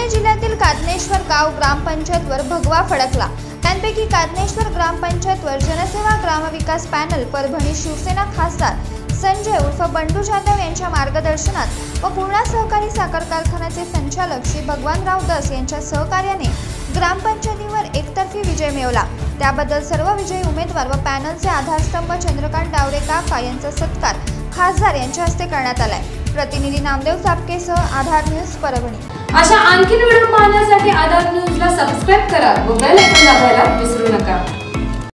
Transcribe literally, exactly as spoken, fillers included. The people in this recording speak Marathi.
परभणी जिल्ह्यातील कातनेश्वर गाव ग्रामपंचायतवर भगवा फडकला। त्यांपैकी कातनेश्वर ग्रामपंचायतवर जनसेवा ग्रामविकास पॅनल परभणी शिवसेना खासदार संजय उर्फ बंडू जाधव यांच्या मार्गदर्शनात व पूर्णा सहकारी साखर कारखान्याचे संचालक श्री भगवानराव दस यांच्या सहकार्याने ग्रामपंचायतीवर एकतर्फी विजय मिळवला। त्याबद्दल सर्व विजयी उमेदवार व पॅनलचे आधारस्तंभ चंद्रकांत डावरे काका यांचा सत्कार खासदार यांच्या हस्ते करण्यात आलाय। प्रतिनिधी नामदेव सापकेसह आधार न्यूज परभणी। अशा आणखी व्हिडिओ पाहण्यासाठी आधार न्यूजला सबस्क्राइब करा व बेल आयकॉन दाबायला विसरू नका।